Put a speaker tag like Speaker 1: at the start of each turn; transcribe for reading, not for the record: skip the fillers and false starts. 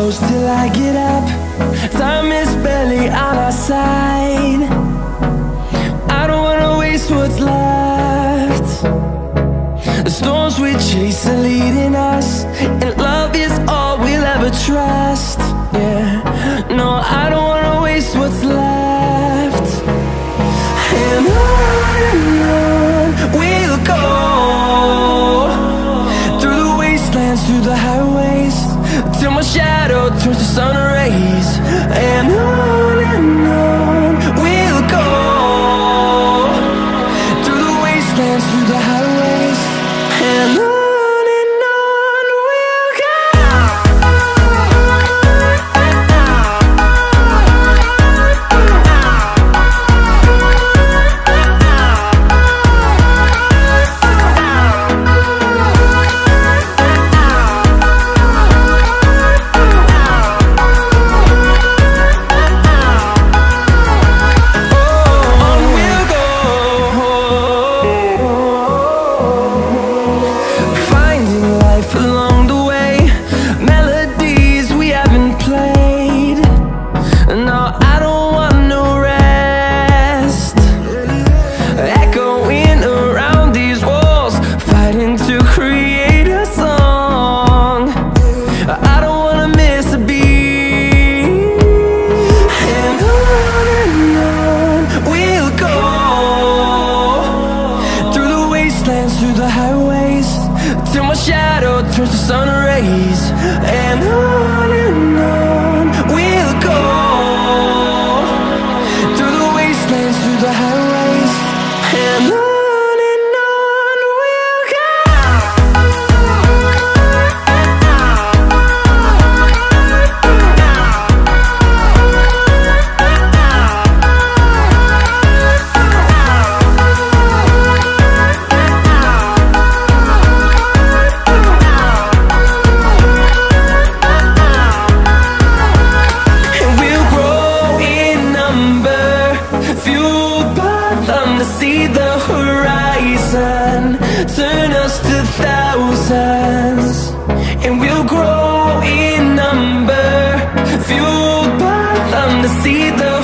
Speaker 1: close till I get up. Time is barely on our side. I don't wanna waste what's left. The storms we chase are leading us, and love is all we'll ever trust. Yeah, no, I don't wanna waste what's left. And on we'll go, through the wastelands, through the highways, till my shadow turns to sun rays. And on we'll go, through the wastelands, through the highways, and on we'll go. Through the highways, till my shadow turns to sun rays. And on we'll go, through the wastelands, through the highways, and on we'll go. See the horizon, turn us to thousands, and we'll grow in number, fueled by them to see the